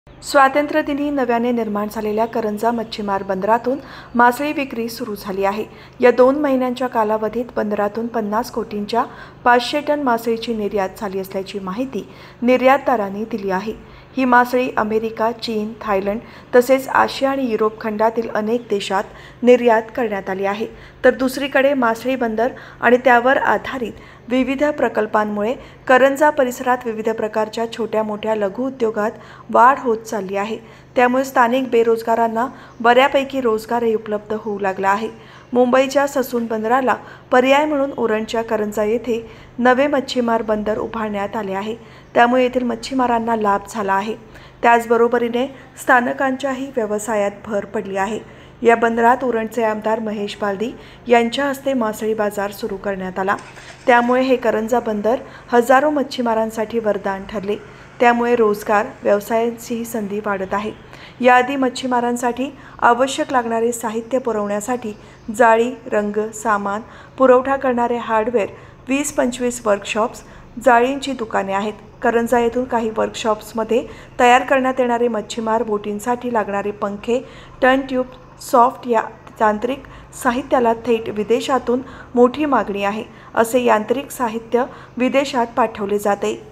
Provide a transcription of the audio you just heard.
स्वातंत्र्यदिनी नव्याने निर्माण झालेल्या करंजा मच्छीमार बंदरातून मासळी विक्री सुरू झाली आहे। या 2 महिन्यांच्या कालावधीत बंदरातून 50 कोटींच्या 500 टन मासळीची निर्यात झाली असल्याची माहिती निर्यातदारांनी दिली आहे। ही मासळी अमेरिका, चीन, थायलंड तसेच आशिया आणि युरोप खंडातील अनेक देशात निर्यात करण्यात आली आहे। तर दुसरीकडे मासळी बंदर आणि त्यावर आधारित विविध प्रकल्पांमुळे करंजा परिसरात विविध प्रकारच्या छोट्या मोठ्या लघु उद्योगात वाढ होत चालली आहे। त्यामुळे स्थानिक बेरोजगारांना बऱ्यापैकी रोजगारही उपलब्ध होऊ लागला आहे। मुंबईच्या ससून बंदराला पर्याय म्हणून उरणच्या करंजा येथे नवे मच्छीमार बंदर उभारण्यात आले आहे। त्यामुळे येथील मच्छीमारांना लाभ झाला आहे। त्याचबरोबरीने स्थानकांच्याही व्यवसायात भर पडली आहे। या बंदरात उरणचे आमदार महेश बालदी यांच्या हस्ते मासळी बाजार सुरू करण्यात आला। त्यामुळे हे करंजा बंदर हजारो मच्छीमारांसाठी वरदान ठरले। त्यामुळे रोजगार व्यवसायाची संधी वाढत आहे। याआधी मच्छीमारांसाठी आवश्यक लागणारे साहित्य पुरवण्यासाठी जाळी, रंग, सामान पुरवठा करणारे हार्डवेअर, 20-25 वर्कशॉप्स, जाळींची दुकाने आहेत। करंजा येथून काही वर्कशॉप्समध्ये तयार करण्यात येणारे मच्छीमार बोटींसाठी लागणारे पंखे, टर्न ट्यूब, सॉफ्ट या तांत्रिक साहित्याला थेट विदेशातून मोठी मागणी आहे। असे यांत्रिक साहित्य विदेशात पाठवले जाते।